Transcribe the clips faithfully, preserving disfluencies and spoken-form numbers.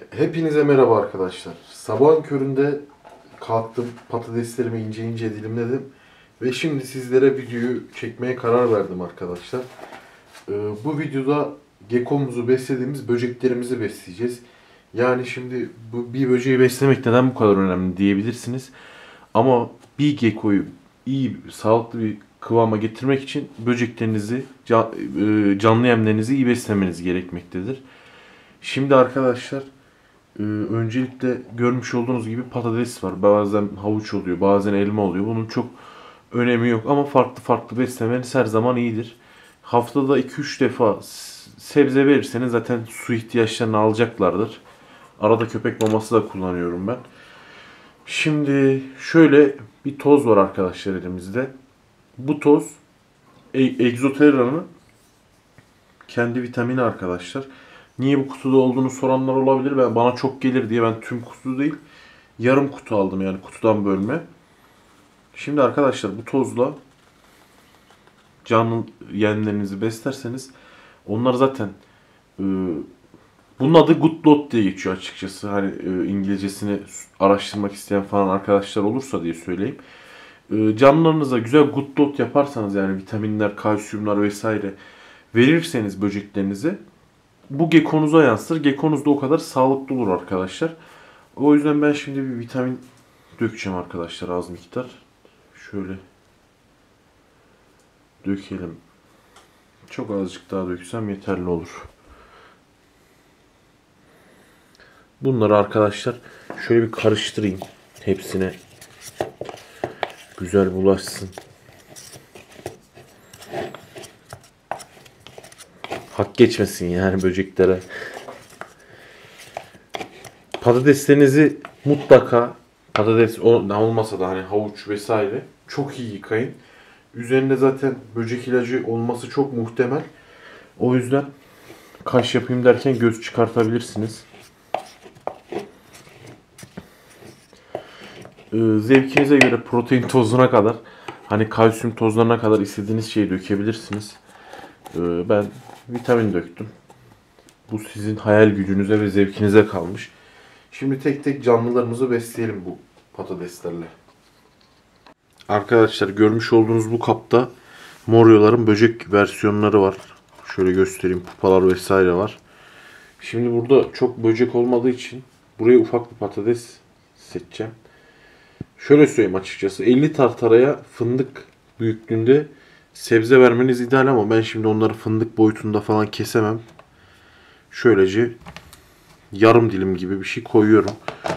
Hepinize merhaba arkadaşlar. Sabahın köründe kalktım, patateslerimi ince ince dilimledim ve şimdi sizlere videoyu çekmeye karar verdim arkadaşlar. Ee, bu videoda gekomuzu beslediğimiz böceklerimizi besleyeceğiz. Yani şimdi bu bir böceği beslemek neden bu kadar önemli diyebilirsiniz. Ama bir gekoyu iyi, sağlıklı bir kıvama getirmek için böceklerinizi, canlı yemlerinizi iyi beslemeniz gerekmektedir. Şimdi arkadaşlar Ee, öncelikle görmüş olduğunuz gibi patates var. Bazen havuç oluyor, bazen elma oluyor. Bunun çok önemi yok ama farklı farklı beslemeniz her zaman iyidir. Haftada iki üç defa sebze verirseniz zaten su ihtiyaçlarını alacaklardır. Arada köpek maması da kullanıyorum ben. Şimdi şöyle bir toz var arkadaşlar elimizde. Bu toz e Egzoterra'nın kendi vitamini arkadaşlar. Niye bu kutuda olduğunu soranlar olabilir. Ben bana çok gelir diye ben tüm kutu değil, yarım kutu aldım yani kutudan bölme. Şimdi arkadaşlar bu tozla canlı yemlerinizi beslerseniz onlar zaten e, bunun adı Good Lot diye geçiyor açıkçası. Hani e, İngilizcesini araştırmak isteyen falan arkadaşlar olursa diye söyleyeyim. E, canlılarınıza güzel Good Lot yaparsanız yani vitaminler, kalsiyumlar vesaire verirseniz böceklerinize bu gekonuza yansır. Gekonuz da o kadar sağlıklı olur arkadaşlar. O yüzden ben şimdi bir vitamin dökeceğim arkadaşlar az miktar. Şöyle dökelim. Çok azıcık daha döksem yeterli olur. Bunları arkadaşlar şöyle bir karıştırayım. Hepsine güzel bulaşsın. Hak geçmesin yani böceklere. Patateslerinizi mutlaka patates olmasa da hani havuç vesaire çok iyi yıkayın. Üzerinde zaten böcek ilacı olması çok muhtemel. O yüzden kaş yapayım derken göz çıkartabilirsiniz. Ee, zevkinize göre protein tozuna kadar hani kalsiyum tozlarına kadar istediğiniz şeyi dökebilirsiniz. Ee, ben vitamin döktüm. Bu sizin hayal gücünüze ve zevkinize kalmış. Şimdi tek tek canlılarımızı besleyelim bu patateslerle. Arkadaşlar görmüş olduğunuz bu kapta moryoların böcek versiyonları var. Şöyle göstereyim, pupalar vesaire var. Şimdi burada çok böcek olmadığı için buraya ufak bir patates seçeceğim. Şöyle söyleyeyim açıkçası elli tartaraya fındık büyüklüğünde sebze vermeniz ideal ama ben şimdi onları fındık boyutunda falan kesemem. Şöylece yarım dilim gibi bir şey koyuyorum.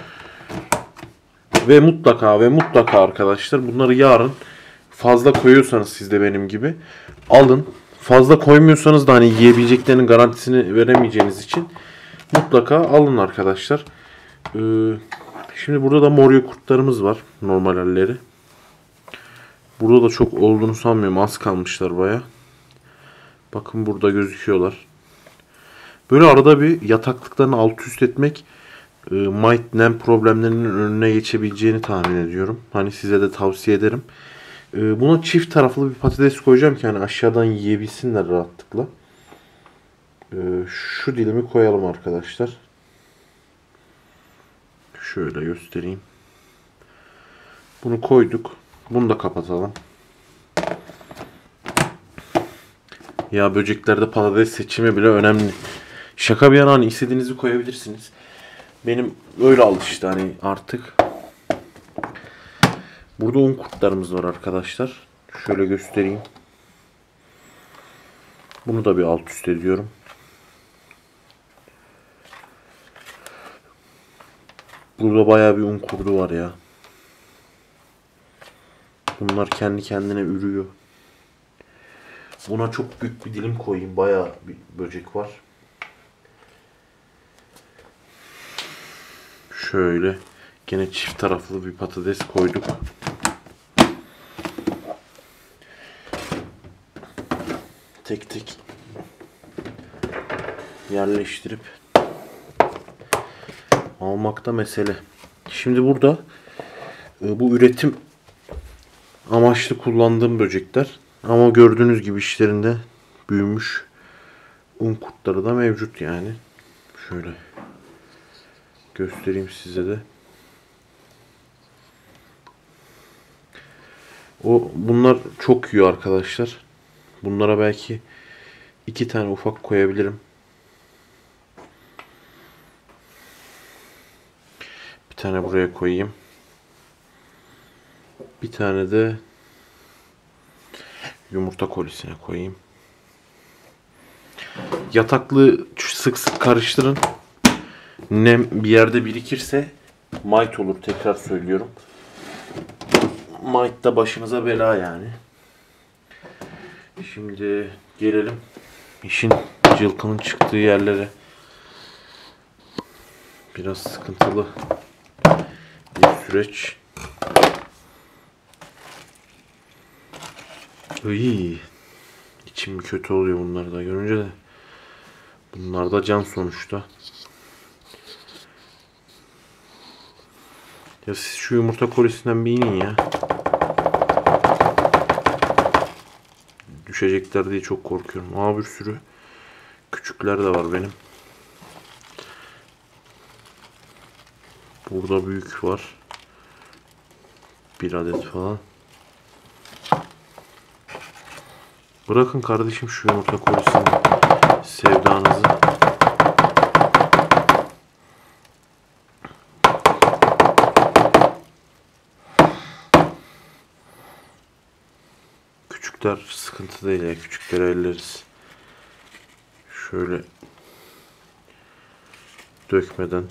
Ve mutlaka ve mutlaka arkadaşlar bunları yarın fazla koyuyorsanız siz de benim gibi alın. Fazla koymuyorsanız da hani yiyebileceklerinin garantisini veremeyeceğiniz için mutlaka alın arkadaşlar. Ee, şimdi burada da moryo kurtlarımız var. Normal halleri. Burada da çok olduğunu sanmıyorum. Az kalmışlar baya. Bakın burada gözüküyorlar. Böyle arada bir yataklıklarını alt üst etmek e, mite nem problemlerinin önüne geçebileceğini tahmin ediyorum. Hani size de tavsiye ederim. E, buna çift taraflı bir patates koyacağım ki hani aşağıdan yiyebilsinler rahatlıkla. E, şu dilimi koyalım arkadaşlar. Şöyle göstereyim. Bunu koyduk. Bunu da kapatalım. Ya böceklerde patates seçimi bile önemli. Şaka bir yana hani istediğinizi koyabilirsiniz. Benim öyle alıştı hani artık. Burada un kurtlarımız var arkadaşlar. Şöyle göstereyim. Bunu da bir alt üst ediyorum. Burada bayağı bir un kurdu var ya. Bunlar kendi kendine ürüyor. Buna çok büyük bir dilim koyayım. Bayağı bir böcek var. Şöyle gene çift taraflı bir patates koyduk. Tek tek yerleştirip almakta mesele. Şimdi burada bu üretim amaçlı kullandığım böcekler ama gördüğünüz gibi işlerinde büyümüş un kurtları da mevcut yani. Şöyle göstereyim size de. O bunlar çok yiyor arkadaşlar. Bunlara belki iki tane ufak koyabilirim. Bir tane buraya koyayım. Bir tane de yumurta kolisine koyayım. Yataklı sık sık karıştırın. Nem bir yerde birikirse mite olur. Tekrar söylüyorum. Mite da başınıza bela yani. Şimdi gelelim işin cılkının çıktığı yerlere. Biraz sıkıntılı bir süreç. İyi. İçim kötü oluyor bunları da görünce de. Bunlar da can sonuçta. Ya siz şu yumurta kolisinden bir inin ya. Düşecekler diye çok korkuyorum. Aa, bir sürü küçükler de var benim. Burada büyük var. Bir adet falan. Bırakın kardeşim şu yumurta kolisini sevdanızı. Küçükler sıkıntı değil ya. Küçükleri elleriz. Şöyle dökmeden.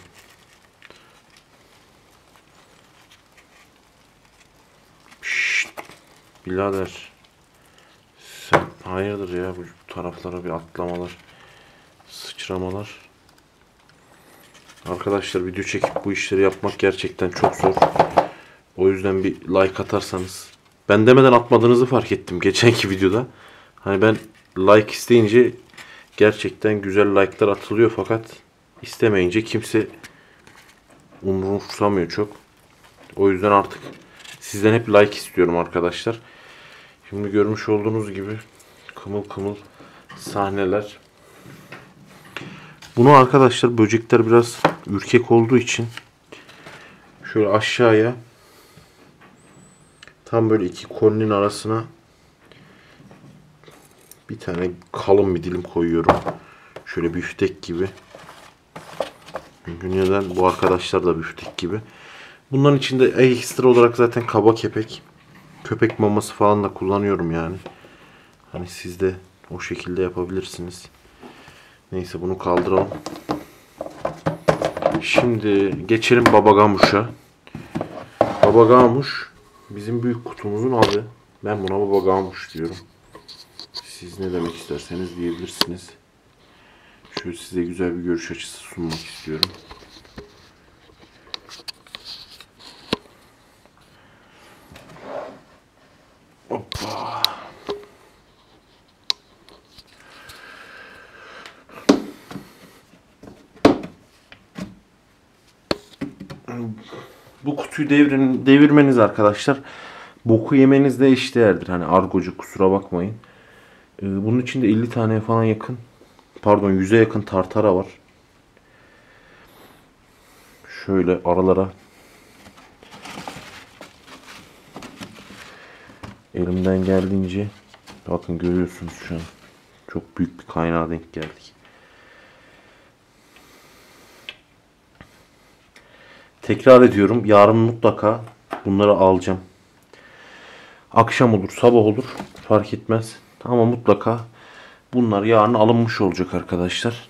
Şşt, birader. Sen hayırdır ya, bu taraflara bir atlamalar, sıçramalar. Arkadaşlar video çekip bu işleri yapmak gerçekten çok zor. O yüzden bir like atarsanız. Ben demeden atmadığınızı fark ettim geçenki videoda. Hani ben like isteyince gerçekten güzel like'lar atılıyor fakat istemeyince kimse umursamıyor çok. O yüzden artık sizden hep like istiyorum arkadaşlar. Şimdi görmüş olduğunuz gibi kımıl kımıl sahneler. Bunu arkadaşlar böcekler biraz ürkek olduğu için şöyle aşağıya tam böyle iki kolinin arasına bir tane kalın bir dilim koyuyorum. Şöyle büftek gibi. Çünkü neden? Bu arkadaşlar da büftek gibi. Bunların içinde ekstra olarak zaten kaba kepek, köpek maması falan da kullanıyorum yani. Hani siz de o şekilde yapabilirsiniz. Neyse bunu kaldıralım. Şimdi geçelim Baba Gamuş'a. Baba Gamuş bizim büyük kutumuzun adı. Ben buna Baba Gamuş diyorum. Siz ne demek isterseniz diyebilirsiniz. Şöyle size güzel bir görüş açısı sunmak istiyorum. Hoppa. Bu kutuyu devirin, devirmeniz arkadaşlar boku yemenizle eşdeğerdir. Hani argocu kusura bakmayın. Ee, bunun içinde elli tane falan yakın, pardon yüze yakın tartara var. Şöyle aralara elimden geldiğince, bakın görüyorsunuz şu an çok büyük bir kaynağa denk geldik. Tekrar ediyorum, yarın mutlaka bunları alacağım. Akşam olur, sabah olur fark etmez. Ama mutlaka bunlar yarın alınmış olacak arkadaşlar.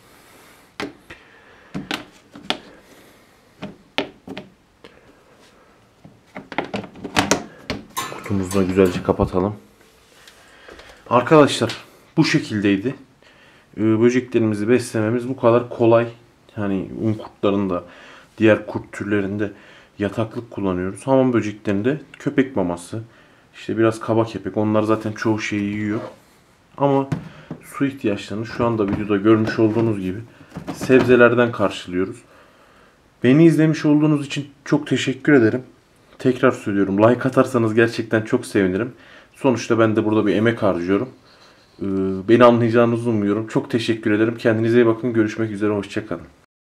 Kutumuzu da güzelce kapatalım. Arkadaşlar bu şekildeydi. Böceklerimizi beslememiz bu kadar kolay. Yani un kurtlarında, diğer kurt türlerinde yataklık kullanıyoruz. Hamam böceklerinde köpek maması, işte biraz kaba kepek. Onlar zaten çoğu şeyi yiyor. Ama su ihtiyaçlarını şu anda videoda görmüş olduğunuz gibi sebzelerden karşılıyoruz. Beni izlemiş olduğunuz için çok teşekkür ederim. Tekrar söylüyorum, like atarsanız gerçekten çok sevinirim. Sonuçta ben de burada bir emek harcıyorum. Beni anlayacağınızı umuyorum. Çok teşekkür ederim. Kendinize iyi bakın. Görüşmek üzere. Hoşça kalın.